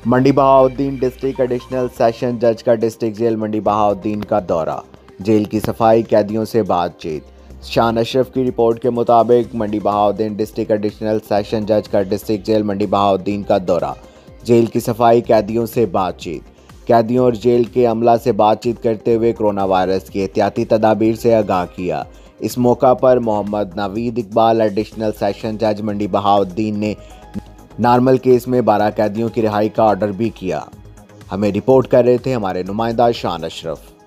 मंडी Bahauddin district additional session जज का district jail मंडी बहाउद्दीन का दौरा, जेल की सफाई, कैदियों से बातचीत। शान अशरफ की रिपोर्ट के मुताबिक Mandi Bahauddin district additional session जज का डिस्ट्रिक्ट जेल मंडी बहाउद्दीन का दौरा, जेल की सफाई, कैदियों से बातचीत। कैदियों और जेल के अमला से बातचीत करते हुए कोरोना वायरस की एहतियाती तदाबीर से आगाह किया। इस मौका पर मोहम्मद नावीद इकबाल एडिशनल सेशन जज मंडी बहाउद्दीन ने नॉर्मल केस में 12 कैदियों की रिहाई का ऑर्डर भी किया। हमें रिपोर्ट कर रहे थे हमारे नुमाइंदा शान अशरफ।